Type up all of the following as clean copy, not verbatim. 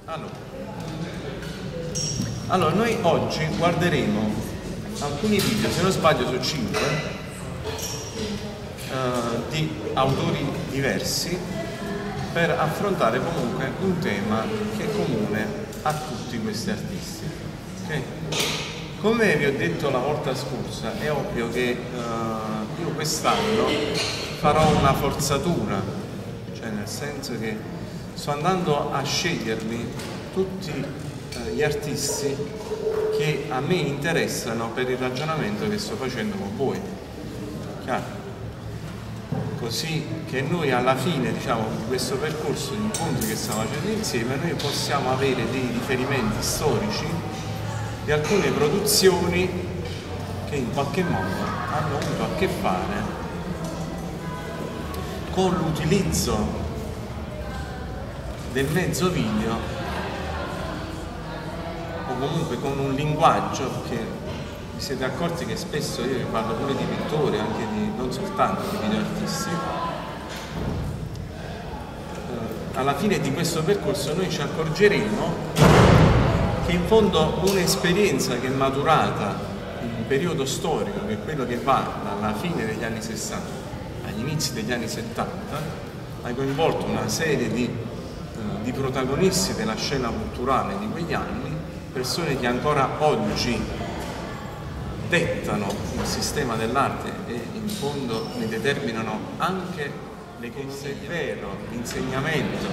Allora, noi oggi guarderemo alcuni video, se non sbaglio su 5, di autori diversi per affrontare comunque un tema che è comune a tutti questi artisti. Okay? Come vi ho detto la volta scorsa, è ovvio che io quest'anno farò una forzatura, cioè nel senso che sto andando a scegliermi tutti gli artisti che a me interessano per il ragionamento che sto facendo con voi. Chiaro? Così che noi alla fine, diciamo, di questo percorso di incontri che stiamo facendo insieme, noi possiamo avere dei riferimenti storici di alcune produzioni che in qualche modo hanno avuto a che fare con l'utilizzo del mezzo video o comunque con un linguaggio che vi siete accorti che spesso io vi parlo pure di pittori, anche di, non soltanto di videoartisti. Alla fine di questo percorso noi ci accorgeremo che in fondo un'esperienza che è maturata in un periodo storico, che è quello che va dalla fine degli anni 60 agli inizi degli anni 70, ha coinvolto una serie di protagonisti della scena culturale di quegli anni, persone che ancora oggi dettano il sistema dell'arte e in fondo ne determinano anche le cose vero, l'insegnamento,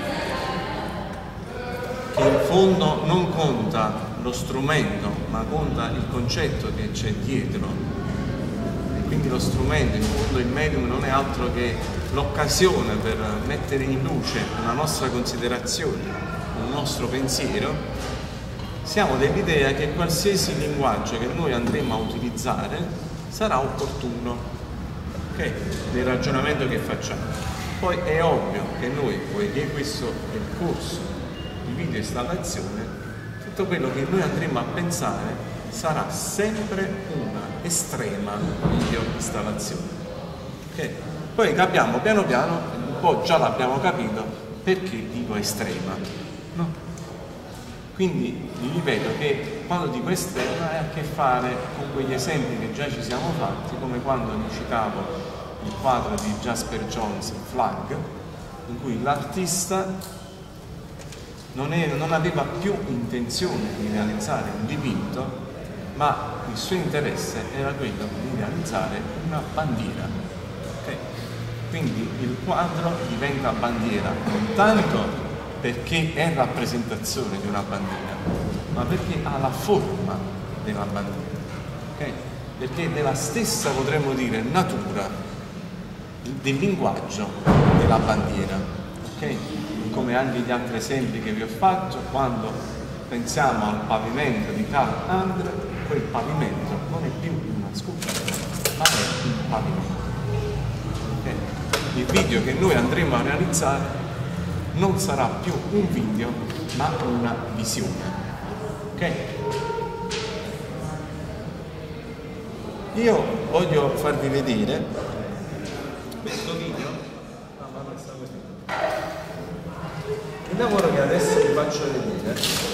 che in fondo non conta lo strumento ma conta il concetto che c'è dietro, e quindi lo strumento, in fondo il medium non è altro che l'occasione per mettere in luce una nostra considerazione, un nostro pensiero. Siamo dell'idea che qualsiasi linguaggio che noi andremo a utilizzare sarà opportuno, okay, nel ragionamento che facciamo. Poi è ovvio che noi, poiché questo è il corso di video installazione, tutto quello che noi andremo a pensare sarà sempre una estrema video installazione. Okay? Poi capiamo piano piano, un po' già l'abbiamo capito, perché dico estrema. No? Quindi vi ripeto che quando dico estrema ha a che fare con quegli esempi che già ci siamo fatti, come quando vi citavo il quadro di Jasper Johns, Flag, in cui l'artista non aveva più intenzione di realizzare un dipinto, ma il suo interesse era quello di realizzare una bandiera. Okay? Quindi il quadro diventa bandiera non tanto perché è rappresentazione di una bandiera, ma perché ha la forma della bandiera, okay? Perché della stessa, potremmo dire, natura del linguaggio della bandiera, okay? Come anche gli altri esempi che vi ho fatto, quando pensiamo al pavimento di Karl Andre, quel pavimento non è più una scultura, ma è un pavimento. Okay? Il video che noi andremo a realizzare non sarà più un video, ma una visione. Ok? Io voglio farvi vedere questo video. Il lavoro che adesso vi faccio vedere.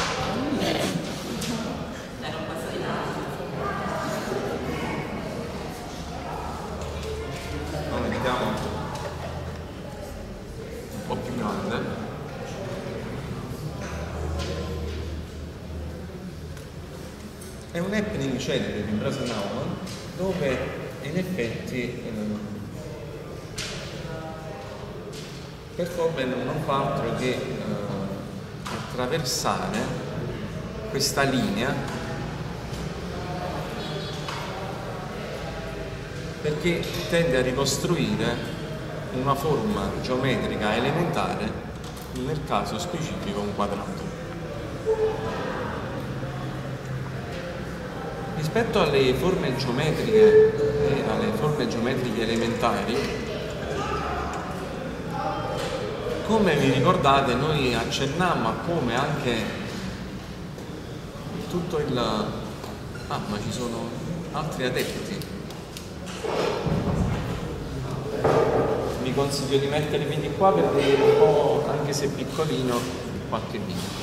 Lo vediamo un po' più grande. È un happening celebre di Brasenauer, dove in effetti Verhoeven non fa altro che attraversare questa linea, perché tende a ricostruire una forma geometrica elementare, nel caso specifico un quadrato. Rispetto alle forme geometriche e alle forme geometriche elementari, come vi ricordate, noi accennammo a come anche tutto il... Ah, ma ci sono altri adepti. Vi consiglio di mettervi di qua per vedere un po', anche se piccolino, qualche minuto.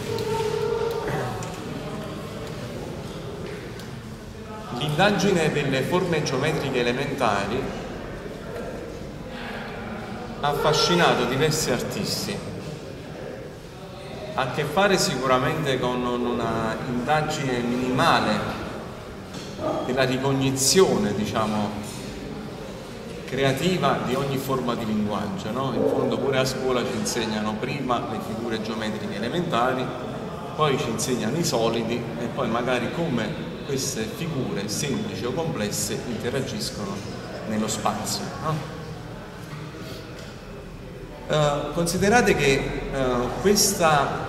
L'indagine delle forme geometriche elementari ha affascinato diversi artisti. Ha a che fare sicuramente con una indagine minimale della ricognizione, diciamo, creativa di ogni forma di linguaggio, no? In fondo pure a scuola ci insegnano prima le figure geometriche elementari, poi ci insegnano i solidi e poi magari come queste figure semplici o complesse interagiscono nello spazio, no? Considerate che questo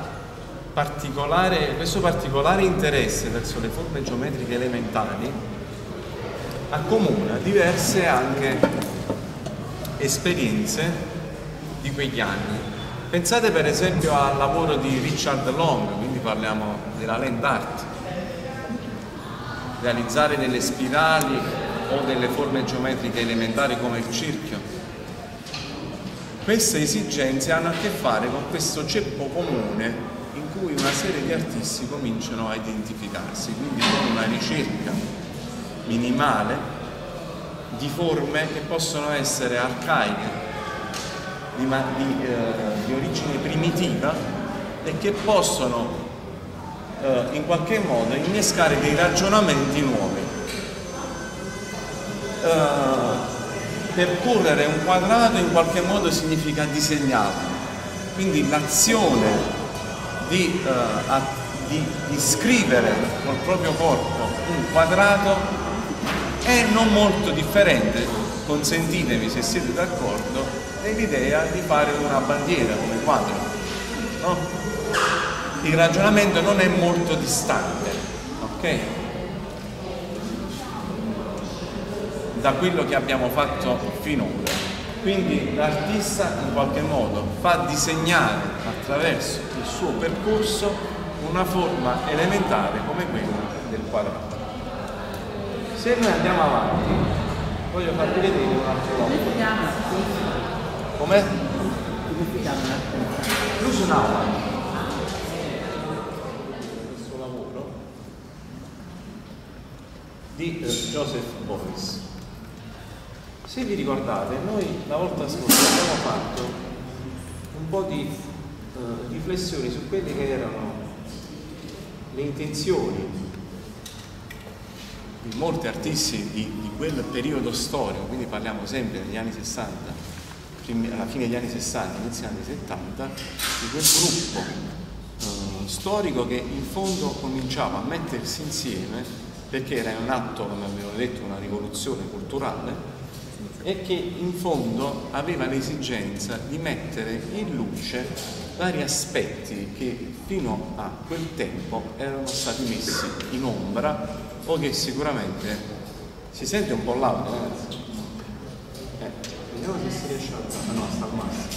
particolare interesse verso le forme geometriche elementari accomuna diverse anche esperienze di quegli anni. Pensate per esempio al lavoro di Richard Long, quindi parliamo della land art, realizzare delle spirali o delle forme geometriche elementari come il cerchio. Queste esigenze hanno a che fare con questo ceppo comune in cui una serie di artisti cominciano a identificarsi, quindi con una ricerca minimale di forme che possono essere arcaiche, di origine primitiva e che possono in qualche modo innescare dei ragionamenti nuovi. Percorrere un quadrato in qualche modo significa disegnarlo, quindi l'azione di scrivere col proprio corpo un quadrato è non molto differente, consentitemi se siete d'accordo, dell'idea di fare una bandiera come quadro, no? Il ragionamento non è molto distante, ok? Da quello che abbiamo fatto finora. Quindi l'artista in qualche modo fa disegnare attraverso il suo percorso una forma elementare come quella del quadrato. Se noi andiamo avanti, voglio farvi vedere un altro lavoro. Com'è? Lusunava. Questo lavoro di Joseph Beuys. Se vi ricordate, noi la volta scorsa abbiamo fatto un po' di riflessioni su quelle che erano le intenzioni di molti artisti di quel periodo storico, quindi parliamo sempre degli anni 60, alla fine degli anni 60, inizio anni 70, di quel gruppo storico che in fondo cominciava a mettersi insieme perché era un atto, come abbiamo detto, una rivoluzione culturale, e che in fondo aveva l'esigenza di mettere in luce vari aspetti che fino a quel tempo erano stati messi in ombra o che sicuramente si sente un po' l'audio, ragazzi. Vediamo se si riesce a... no, sta al massimo.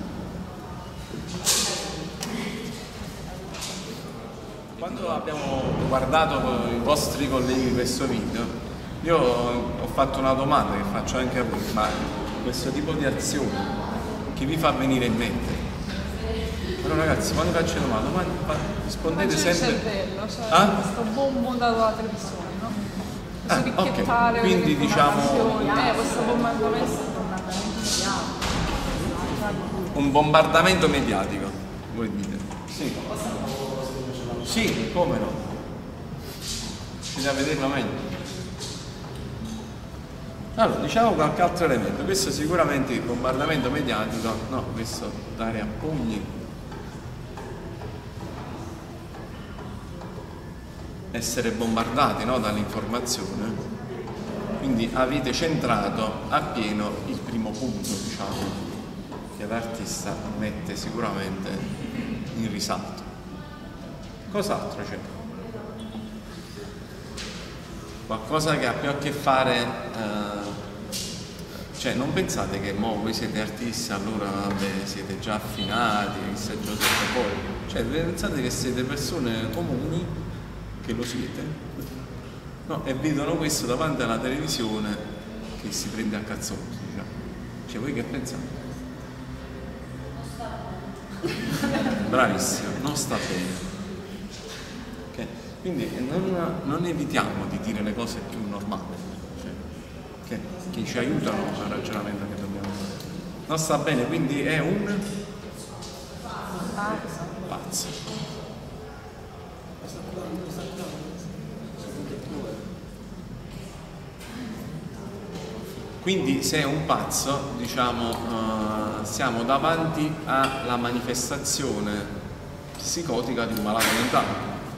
Quando abbiamo guardato con i vostri colleghi questo video, io ho fatto una domanda che faccio anche a voi, ma questo tipo di azione che vi fa venire in mente? Però ragazzi, quando faccio domanda, rispondete sempre... cervello, cioè questo bombo dato alla televisione, no? Questo picchiettare, okay. Quindi diciamo... questo bombardamento un bombardamento mediatico, voi dite? Sì. Sì, come no? Ci da vederlo meglio. Allora, diciamo qualche altro elemento. Questo sicuramente il bombardamento mediatico, no, questo dare a pugni, essere bombardati, no, dall'informazione. Quindi avete centrato appieno il primo punto, diciamo, che l'artista mette sicuramente in risalto. Cos'altro c'è? Qualcosa che ha più a che fare, cioè non pensate che voi siete artisti, allora vabbè, siete già affinati, chissà Giuseppe poi, cioè pensate che siete persone comuni, che lo siete, no? E vedono questo davanti alla televisione che si prende a cazzotti, diciamo. Cioè voi che pensate? bravissimo, non sta bene. Okay? Quindi non evitiamo di dire le cose più normali, cioè, che ci aiutano al ragionamento che dobbiamo fare. Non sta bene, quindi è un pazzo. Quindi se è un pazzo, diciamo, siamo davanti alla manifestazione psicotica di un malato mentale.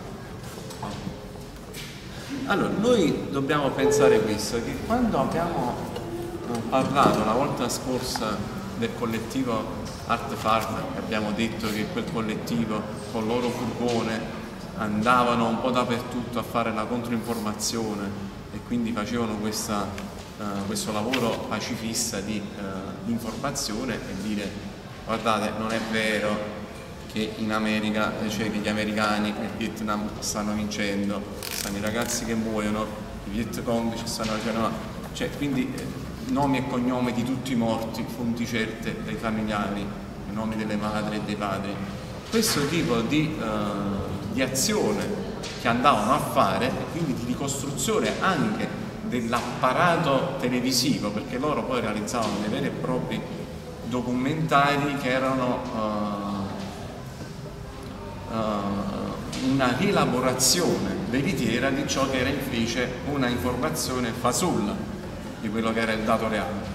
Allora, noi dobbiamo pensare questo, che quando abbiamo parlato la volta scorsa del collettivo Art Farm, abbiamo detto che quel collettivo con il loro furgone andavano un po' dappertutto a fare la controinformazione e quindi facevano questo lavoro pacifista di informazione e dire: guardate, non è vero che in America, cioè che gli americani nel Vietnam stanno vincendo, stanno i ragazzi che muoiono, i Viet Cong ci stanno facendo, cioè, quindi nomi e cognomi di tutti i morti, fonti certe dai familiari, i nomi delle madri e dei padri. Questo tipo di azione che andavano a fare, e quindi di ricostruzione anche dell'apparato televisivo, perché loro poi realizzavano dei veri e propri documentari che erano una rielaborazione veritiera di ciò che era invece una informazione fasulla di quello che era il dato reale.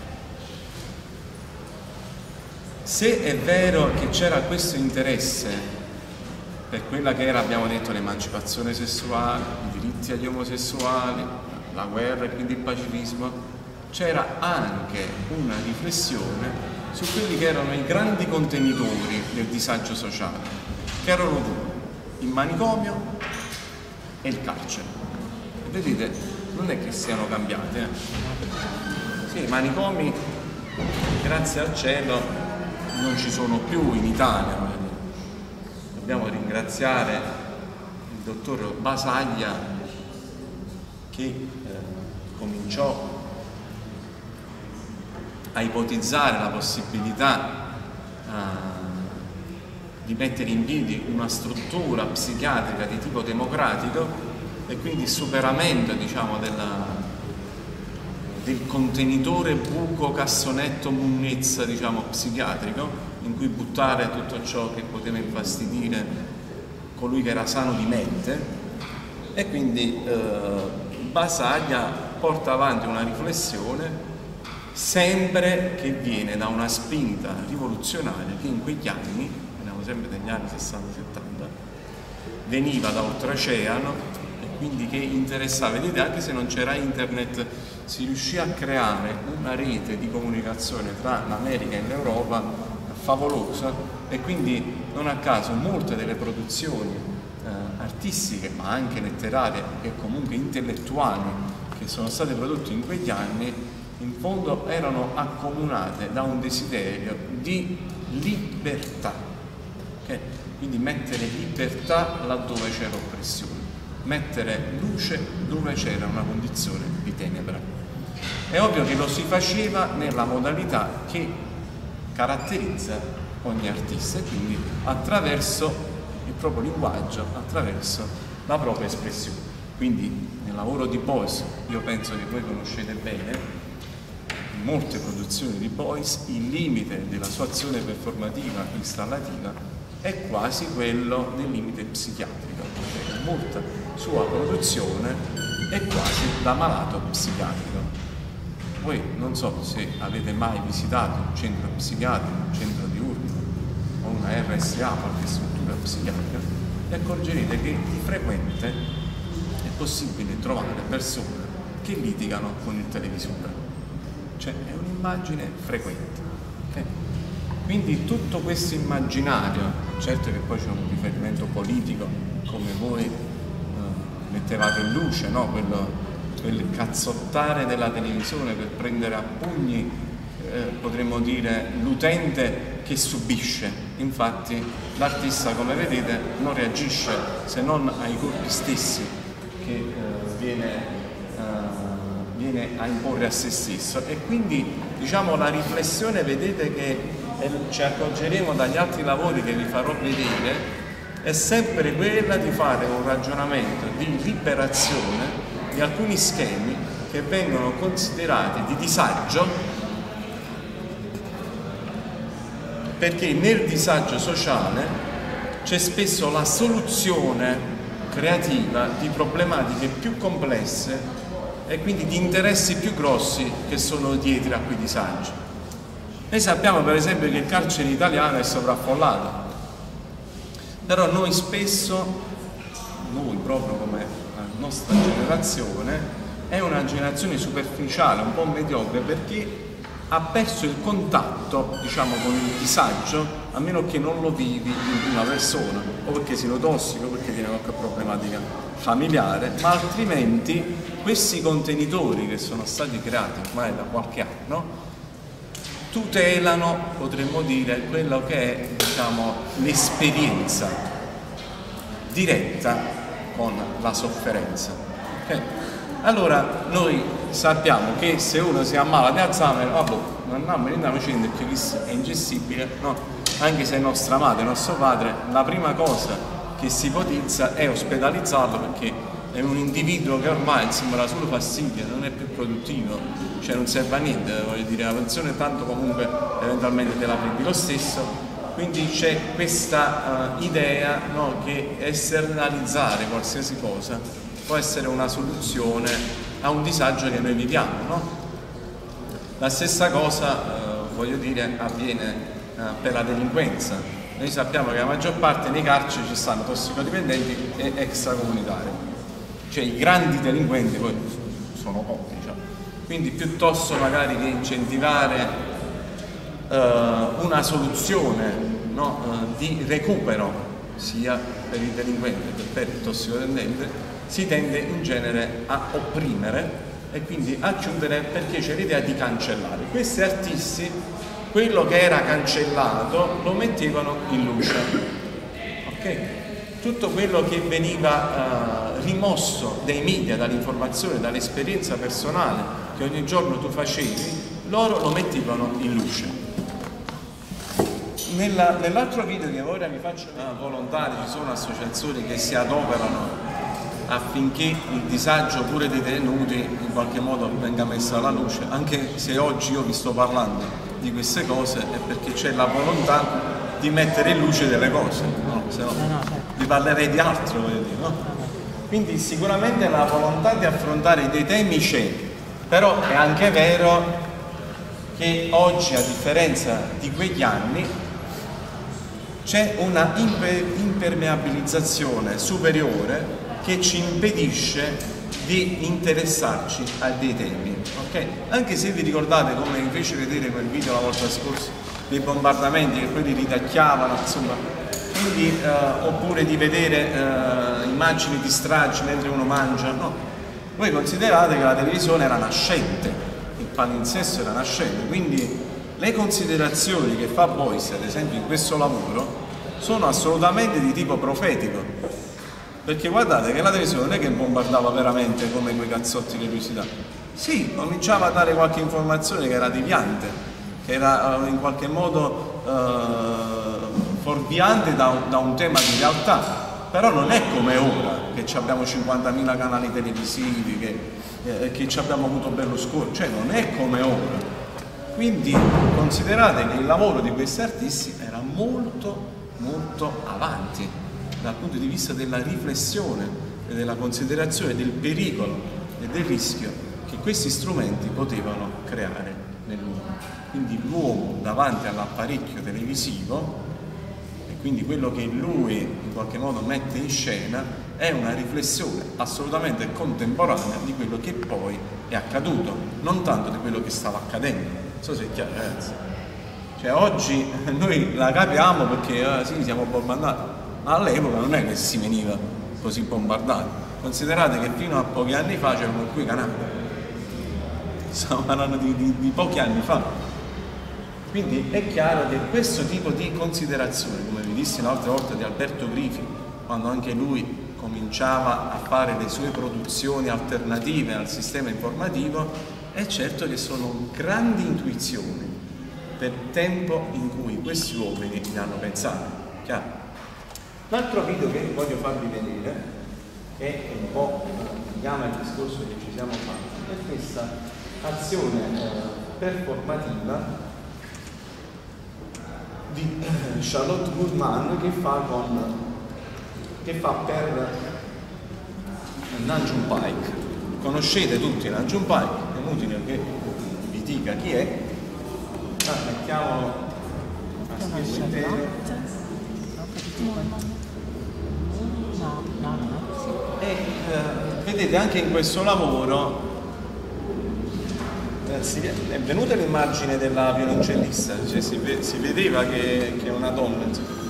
Se è vero che c'era questo interesse per quella che era, abbiamo detto, l'emancipazione sessuale, i diritti agli omosessuali, la guerra e quindi il pacifismo, c'era anche una riflessione su quelli che erano i grandi contenitori del disagio sociale, che erano due: il manicomio e il carcere. E vedete, non è che siano cambiate. Sì, i manicomi, grazie al cielo, non ci sono più in Italia. Dobbiamo ringraziare il dottor Basaglia, che cominciò a ipotizzare la possibilità di mettere in piedi una struttura psichiatrica di tipo democratico e quindi il superamento, diciamo, del contenitore buco cassonetto munnezza, diciamo, psichiatrico, in cui buttare tutto ciò che poteva infastidire colui che era sano di mente. E quindi Basaglia porta avanti una riflessione sempre che viene da una spinta rivoluzionaria che in quegli anni, parliamo sempre degli anni 60-70, veniva da oltreoceano e quindi che interessava. Vedete, anche se non c'era internet, si riuscì a creare una rete di comunicazione tra l'America e l'Europa favolosa, e quindi non a caso molte delle produzioni artistiche, ma anche letterarie e comunque intellettuali che sono state prodotte in quegli anni, in fondo erano accomunate da un desiderio di libertà, okay? Quindi mettere libertà laddove c'era oppressione, mettere luce dove c'era una condizione di tenebra. È ovvio che lo si faceva nella modalità che caratterizza ogni artista, e quindi attraverso il proprio linguaggio, attraverso la propria espressione. Quindi nel lavoro di Beuys, io penso che voi conoscete bene, in molte produzioni di Beuys il limite della sua azione performativa installativa è quasi quello del limite psichiatrico, cioè molta sua produzione è quasi da malato psichiatrico. Voi non so se avete mai visitato un centro psichiatrico, un centro diurno o una RSA, qualche struttura psichiatrica, e accorgerete che di frequente è possibile trovare persone che litigano con il televisore. Cioè è un'immagine frequente. Okay? Quindi tutto questo immaginario, certo che poi c'è un riferimento politico, come voi mettevate in luce, no? Quel cazzottare della televisione per prendere a pugni, potremmo dire, l'utente che subisce. Infatti l'artista, come vedete, non reagisce se non ai colpi stessi che viene a imporre a se stesso. E quindi, diciamo, la riflessione, vedete che e ci accorgeremo dagli altri lavori che vi farò vedere, è sempre quella di fare un ragionamento di liberazione di alcuni schemi che vengono considerati di disagio, perché nel disagio sociale c'è spesso la soluzione creativa di problematiche più complesse e quindi di interessi più grossi che sono dietro a quei disagi. Noi sappiamo per esempio che il carcere italiano è sovraffollato, però noi spesso, noi proprio come la nostra generazione, è una generazione superficiale, un po' mediocre, perché ha perso il contatto, diciamo, con il disagio, a meno che non lo vivi in prima persona, o perché sei tossico, o perché tiene qualche problematica familiare, ma altrimenti questi contenitori che sono stati creati ormai da qualche anno tutelano, potremmo dire, quello che è, diciamo, l'esperienza diretta con la sofferenza. Okay? Allora noi sappiamo che se uno si ammala di Alzheimer, vabbè, non andiamo dicendo che questo è ingestibile, no? Anche se è nostra madre, nostro padre, la prima cosa che si ipotizza è ospedalizzarlo, perché è un individuo che ormai sembra solo fastidio, non è più produttivo, cioè non serve a niente, voglio dire, la pensione tanto comunque eventualmente te la prendi lo stesso, quindi c'è questa idea, no, che esternalizzare qualsiasi cosa può essere una soluzione a un disagio che noi viviamo, no? La stessa cosa, voglio dire, avviene per la delinquenza. Noi sappiamo che la maggior parte nei carceri ci stanno tossicodipendenti e extracomunitari, cioè i grandi delinquenti poi sono pochi, diciamo. Quindi piuttosto magari che incentivare una soluzione, no, di recupero sia per il delinquente che per il tossicodipendente, si tende in genere a opprimere e quindi a chiudere, perché c'è l'idea di cancellare. Questi artisti quello che era cancellato lo mettevano in luce, ok? Tutto quello che veniva rimosso dai media, dall'informazione, dall'esperienza personale che ogni giorno tu facevi, loro lo mettevano in luce. Nell'altro video che ora vi faccio, volontari, ci sono associazioni che si adoperano affinché il disagio pure dei detenuti in qualche modo venga messo alla luce. Anche se oggi io vi sto parlando di queste cose è perché c'è la volontà di mettere in luce delle cose, no? Se no vi parlerei di altro, voglio dire, no? Quindi sicuramente la volontà di affrontare dei temi c'è, però è anche vero che oggi, a differenza di quegli anni, c'è una impermeabilizzazione superiore che ci impedisce di interessarci a dei temi, ok? Anche se vi ricordate, come vi fece vedere quel video la volta scorsa, dei bombardamenti che quelli ritacchiavano, insomma, quindi, oppure di vedere immagini di stragi mentre uno mangia, no? Voi considerate che la televisione era nascente, il palinsesto era nascente, quindi le considerazioni che fa Boyce, ad esempio, in questo lavoro, sono assolutamente di tipo profetico. Perché guardate che la televisione non è che bombardava veramente come quei cazzotti che lui si dà. Sì, cominciava a dare qualche informazione che era deviante, che era in qualche modo fuorviante da un tema di realtà. Però non è come ora, che abbiamo 50.000 canali televisivi, che abbiamo avuto Berlusconi, cioè non è come ora. Quindi considerate che il lavoro di questi artisti era molto, molto avanti dal punto di vista della riflessione e della considerazione del pericolo e del rischio che questi strumenti potevano creare nell'uomo. Quindi l'uomo davanti all'apparecchio televisivo, e quindi quello che lui in qualche modo mette in scena, è una riflessione assolutamente contemporanea di quello che poi è accaduto, non tanto di quello che stava accadendo. Non so se è chiaro, ragazzi. Cioè oggi noi la capiamo perché sì, siamo bombardati, ma all'epoca non è che si veniva così bombardati. Considerate che fino a pochi anni fa c'erano qui canali, stiamo parlando di pochi anni fa. Quindi è chiaro che questo tipo di considerazione, come vi dissi l'altra volta di Alberto Grifi, quando anche lui cominciava a fare le sue produzioni alternative al sistema informativo, è certo che sono grandi intuizioni, per il tempo in cui questi uomini li hanno pensati. Chiaro? L'altro video che voglio farvi vedere, che un po' chiama il discorso che ci siamo fatti, è questa azione performativa di Charlotte Guzman che fa per Nam June Paik. Conoscete tutti Nam June Paik, è inutile che vi dica chi è. Mettiamolo a schermo intero. E vedete anche in questo lavoro è venuta l'immagine della violoncellista, cioè si vedeva che è una donna.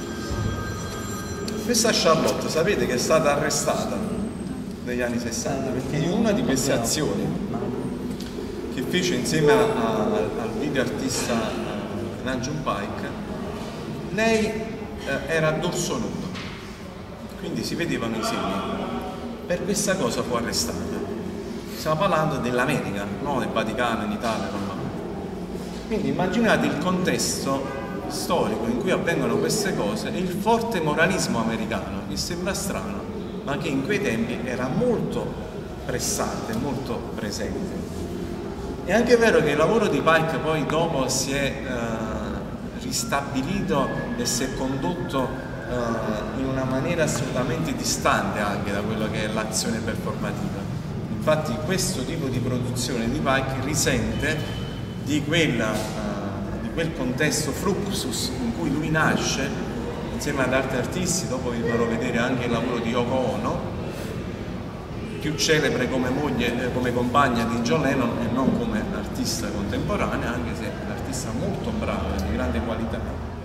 Questa Charlotte sapete che è stata arrestata negli anni 60 perché in una di queste azioni che fece insieme al video artista Nam June Paik, lei era a dorso nudo, quindi si vedevano i seni. Per questa cosa fu arrestata. Stiamo parlando dell'America, non del Vaticano, in Italia, no. Quindi immaginate il contesto storico in cui avvengono queste cose e il forte moralismo americano, che sembra strano, ma che in quei tempi era molto pressante, molto presente. È anche vero che il lavoro di Paik poi dopo si è ristabilito e si è condotto in una maniera assolutamente distante anche da quello che è l'azione performativa. Infatti questo tipo di produzione di Paik risente di quel contesto Fluxus in cui lui nasce insieme ad altri artisti. Dopo vi farò vedere anche il lavoro di Yoko Ono, più celebre come moglie, come compagna di John Lennon e non come artista contemporanea, anche se è un'artista molto brava, di grande qualità.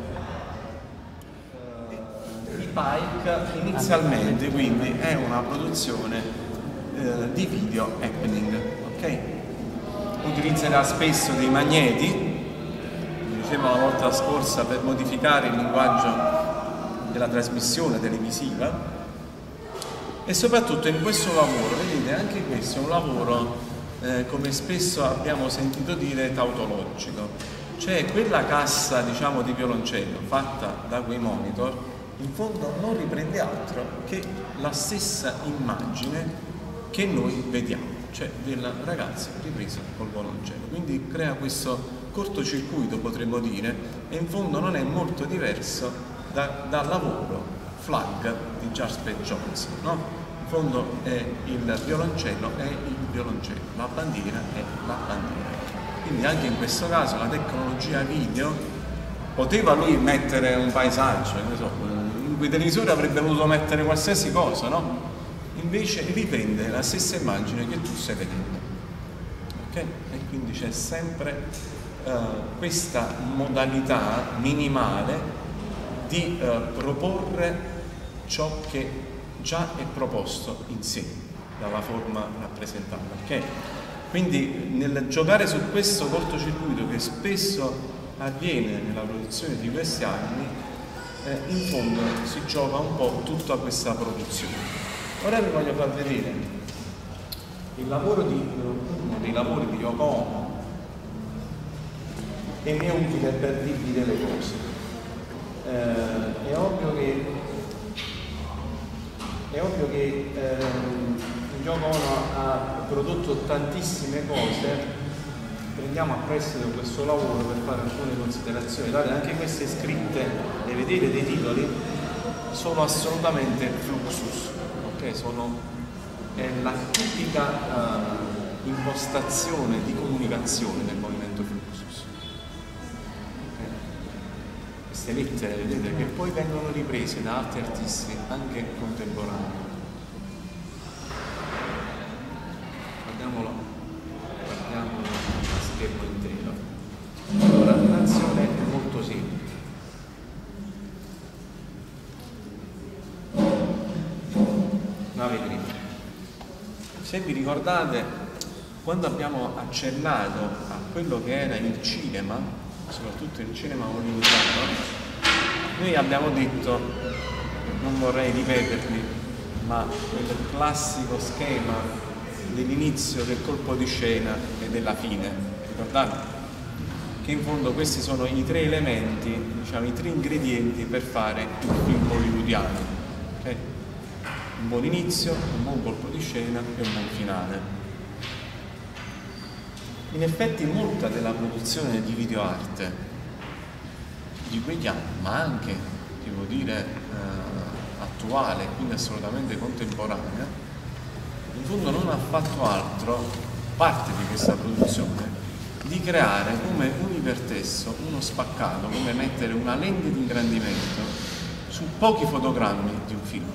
Di Paik inizialmente quindi è una produzione di video happening, ok? Utilizzerà spesso dei magneti, come dicevo la volta scorsa, per modificare il linguaggio della trasmissione televisiva, e soprattutto in questo lavoro, vedete, anche questo è un lavoro come spesso abbiamo sentito dire tautologico, cioè quella cassa, diciamo, di violoncello fatta da quei monitor in fondo non riprende altro che la stessa immagine che noi vediamo, cioè del ragazzo ripreso col violoncello. Quindi crea questo cortocircuito, potremmo dire, e in fondo non è molto diverso dal lavoro Flag di Jasper Johns, no? In fondo il violoncello è il violoncello, la bandiera è la bandiera. Quindi anche in questo caso la tecnologia video poteva lui mettere un paesaggio, non so, in cui televisore avrebbe voluto mettere qualsiasi cosa, no? Invece riprende la stessa immagine che tu stai vedendo, ok? E quindi c'è sempre questa modalità minimale di proporre ciò che già è proposto insieme dalla forma rappresentata, ok? Quindi nel giocare su questo cortocircuito che spesso avviene nella produzione di questi anni, in fondo si gioca un po' tutta questa produzione. Ora vi voglio far vedere il lavoro uno dei lavori di Yoko Ono, che mi è utile per dirvi delle cose. È ovvio che Yoko Ono ha prodotto tantissime cose. Prendiamo a prestito questo lavoro per fare alcune considerazioni. Guardate, anche queste scritte, le vedete dei titoli, sono assolutamente Fluxus. È la tipica impostazione di comunicazione del movimento Fluxus. Queste lettere, vedete, che poi vengono riprese da altri artisti anche contemporanei. Guardiamolo a schermo intero. Allora, l'azione è molto semplice. Una vetrina. Se vi ricordate, quando abbiamo accennato a quello che era il cinema, soprattutto il cinema hollywoodiano, noi abbiamo detto, non vorrei ripetermi, ma quel classico schema dell'inizio del colpo di scena e della fine, ricordate? che in fondo questi sono i 3 elementi, diciamo i 3 ingredienti per fare il film hollywoodiano. Okay? Un buon inizio, un buon colpo di scena e un buon finale. In effetti molta della produzione di videoarte di quegli anni, ma anche, devo dire, attuale, quindi assolutamente contemporanea, in fondo non ha fatto altro, parte di questa produzione, di creare come un ipertesto, uno spaccato, come mettere una lente di ingrandimento su pochi fotogrammi di un film.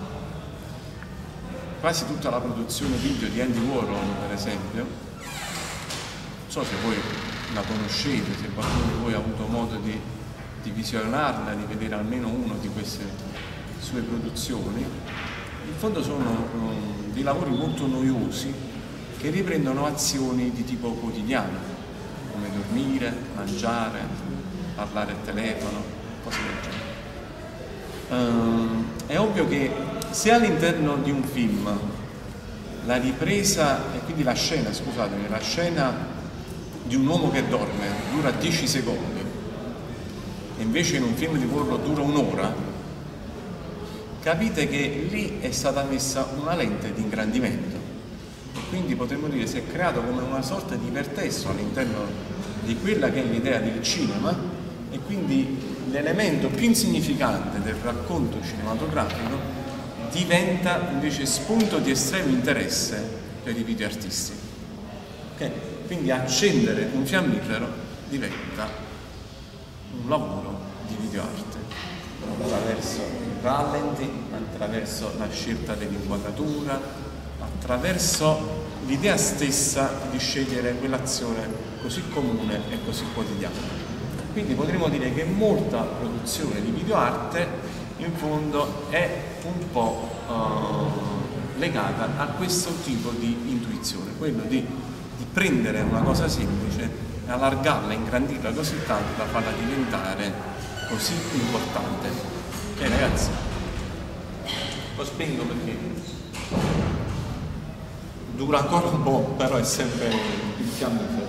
Quasi tutta la produzione video di Andy Warhol, per esempio, non so se voi la conoscete, se qualcuno di voi ha avuto modo di visionarla, di vedere almeno una di queste sue produzioni, in fondo sono dei lavori molto noiosi che riprendono azioni di tipo quotidiano, come dormire, mangiare, parlare al telefono, cose del genere. È ovvio che se all'interno di un film la ripresa, e quindi la scena, scusatemi, la scena di un uomo che dorme dura 10 secondi e invece in un film di Warhol dura un'ora, capite che lì è stata messa una lente di ingrandimento e quindi potremmo dire si è creato come una sorta di ipertesto all'interno di quella che è l'idea del cinema e quindi l'elemento più insignificante del racconto cinematografico diventa invece spunto di estremo interesse per i videoartisti. Okay? Quindi accendere un fiammifero diventa un lavoro di videoarte attraverso il rallenti, attraverso la scelta dell'inquadratura, attraverso l'idea stessa di scegliere quell'azione così comune e così quotidiana. Quindi potremmo dire che molta produzione di videoarte in fondo è un po' legata a questo tipo di intuizione, quello di prendere una cosa semplice, allargarla, ingrandirla così tanto da farla diventare così importante. Ok ragazzi? Lo spengo perché dura ancora un po', però è sempre il fiammifero.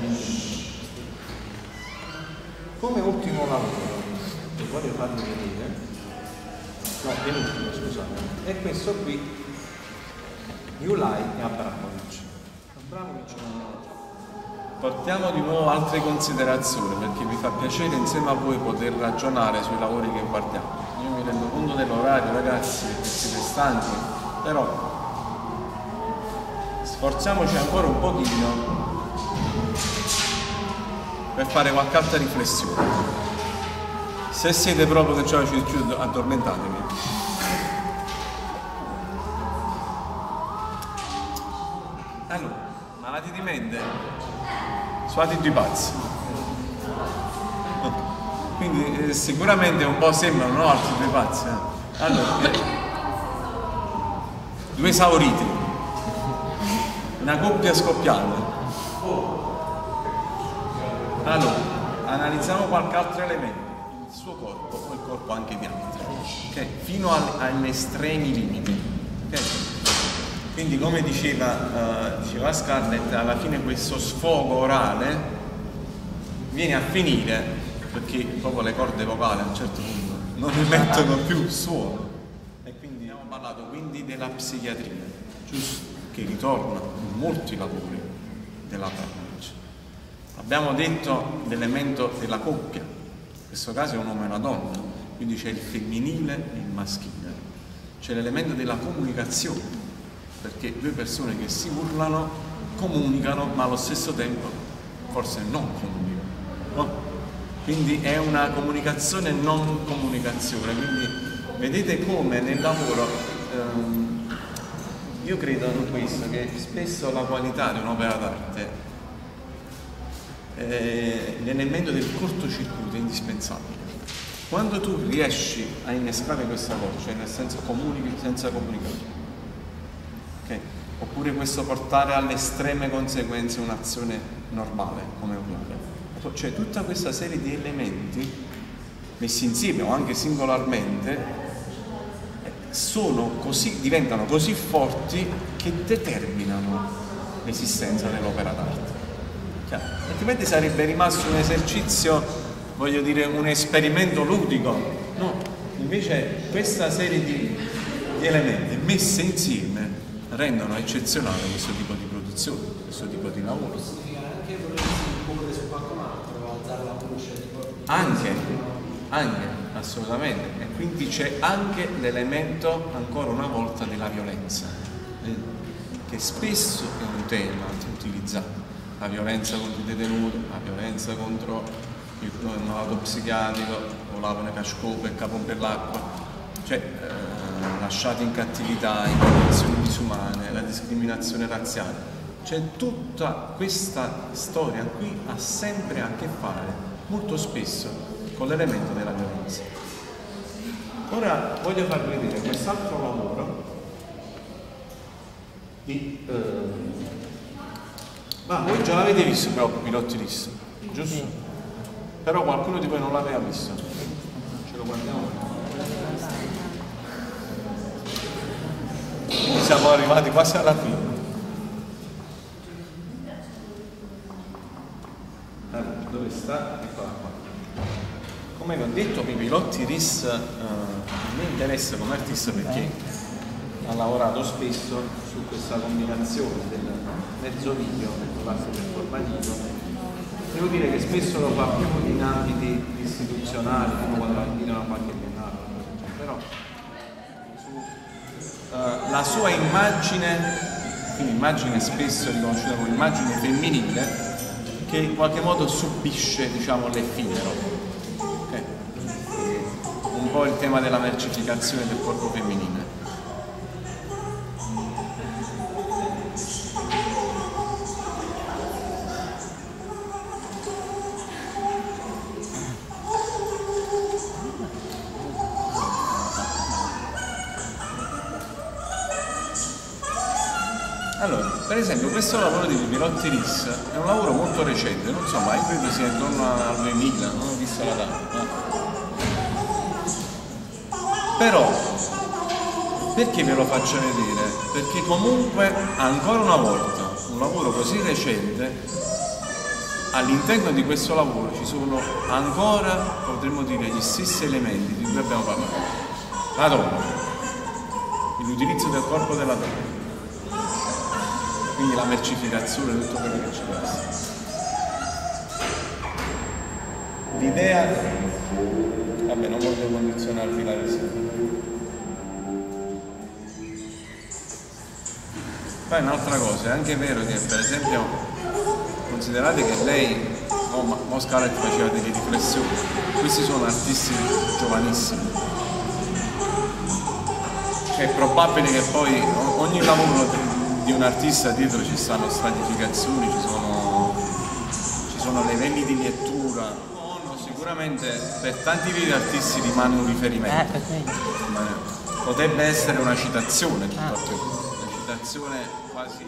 Come ultimo lavoro che voglio farvi vedere, no, penultimo scusate, è questo qui, Ulay e Abramovic. Portiamo di nuovo altre considerazioni perché mi fa piacere insieme a voi poter ragionare sui lavori che guardiamo. Io mi rendo conto dell'orario ragazzi, perché siete stanchi, però sforziamoci ancora un pochino per fare qualche altra riflessione. Se siete proprio che ci chiudo, addormentatevi. Allora, malati di mente, suati due pazzi. Quindi sicuramente un po' sembrano, no? Altri due pazzi. Allora, due esauriti, una coppia scoppiata. Allora, analizziamo qualche altro elemento, il suo corpo o il corpo anche di altri, okay? Fino agli estremi limiti. Okay? Quindi come diceva Scarlett, alla fine questo sfogo orale viene a finire perché proprio le corde vocali a un certo punto non emettono più suono. E quindi abbiamo parlato quindi della psichiatria, giusto? Che ritorna in molti lavori della Abramovic. Abbiamo detto l'elemento della coppia, in questo caso è un uomo e una donna, quindi c'è il femminile e il maschile. C'è l'elemento della comunicazione, perché due persone che si urlano comunicano ma allo stesso tempo forse non comunicano, no? Quindi è una comunicazione non comunicazione, quindi vedete come nel lavoro io credo in questo, che spesso la qualità di un'opera d'arte, l'elemento del cortocircuito è indispensabile. Quando tu riesci a innescare questa cosa, cioè nel senso comunichi senza comunicare, okay? Oppure questo portare alle estreme conseguenze un'azione normale come urlare, cioè tutta questa serie di elementi messi insieme o anche singolarmente diventano così forti che determinano l'esistenza dell'opera d'arte. altrimenti sarebbe rimasto un esercizio, voglio dire, un esperimento ludico. No, invece questa serie di elementi messe insieme rendono eccezionale questo tipo di produzione, questo tipo di lavoro. Anche volersi muovere su qualcun altro, alzare la voce. Anche, assolutamente. E quindi c'è anche l'elemento, ancora una volta, della violenza, che spesso è un tema utilizzato. La violenza contro i detenuti, la violenza contro il malato psichiatrico, o lavano cascope e capo per l'acqua, cioè lasciati in cattività, in condizioni disumane, la discriminazione razziale. Cioè tutta questa storia qui ha sempre a che fare, molto spesso, con l'elemento della violenza. Ora voglio farvi vedere quest'altro lavoro di... ma voi già l'avete visto proprio, Pilotti RIS, giusto? Sì. Però qualcuno di voi non l'aveva visto. Ce lo guardiamo. Siamo arrivati quasi alla fine. Allora, dove sta? Eccola qua. Come vi ho detto, Pilotti RIS mi interessa come artista perché ha lavorato spesso su questa combinazione del mezzo video con l'arte del formativo. Devo dire che spesso lo fa più in ambiti istituzionali, come quando invitano a qualche biennale, però la sua immagine, quindi immagine spesso riconosciuta come immagine femminile, che in qualche modo subisce, diciamo, l'effimero. Okay. Un po' il tema della mercificazione del corpo femminile. Allora, per esempio, questo lavoro di Pilotti RIS è un lavoro molto recente, non so, ma io credo sia intorno al 2000, non ho visto la data. Però, perché ve lo faccio vedere? Perché comunque, ancora una volta, un lavoro così recente, all'interno di questo lavoro ci sono ancora, potremmo dire, gli stessi elementi di cui abbiamo parlato. La donna, l'utilizzo del corpo della donna. Quindi la mercificazione, tutto quello che ci passa. L'idea, vabbè, non voglio condizionarvi la visione. Poi un'altra cosa, è anche vero che per esempio considerate che lei, Scarlett faceva delle riflessioni, questi sono artisti giovanissimi. Cioè, è probabile che poi ogni lavoro di un artista dietro ci stanno stratificazioni, ci sono livelli di lettura. Sicuramente per tanti tipi di artisti rimane un riferimento. Potrebbe essere una citazione, una citazione quasi.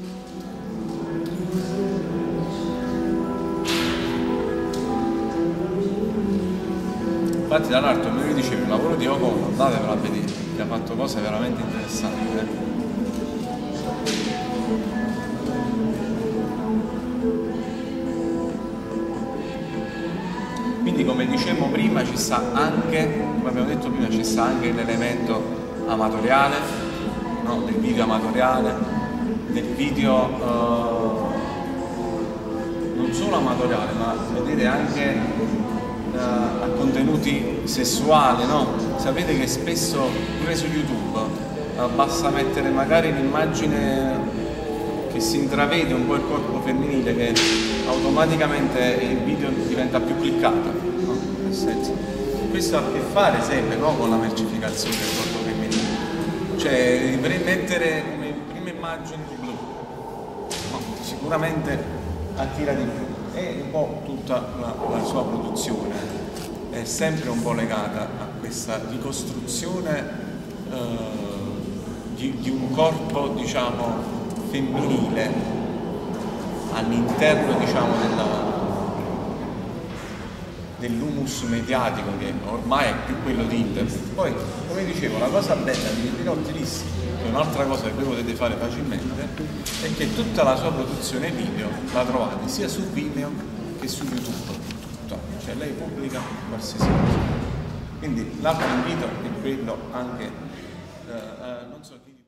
Infatti dall'altro, come vi dicevo, il lavoro di O'Connor, andatevelo a vedere, che ha fatto cose veramente interessanti. Quindi, come dicevamo prima, ci sta anche, come abbiamo detto prima, ci sta anche l'elemento amatoriale, no? Del video amatoriale, del video non solo amatoriale, ma vedete anche a contenuti sessuali, no? Sapete che spesso pure su YouTube basta mettere magari un'immagine che si intravede un po' il corpo femminile, che automaticamente il video diventa più cliccato, no? Nel senso, questo ha a che fare sempre, no? Con la mercificazione del corpo femminile, cioè mettere come prima immagine blu, no? Sicuramente attira di più, e un po' tutta la sua produzione è sempre un po' legata a questa ricostruzione di un corpo, diciamo, femminile dell'humus mediatico che ormai è più quello di internet. Poi, come dicevo, la cosa bella di Pirotti, che un'altra cosa che voi potete fare facilmente, è che tutta la sua produzione video la trovate sia su Vimeo che su YouTube, tutta. Cioè lei pubblica qualsiasi cosa. Quindi l'altro invito è quello anche, non so chi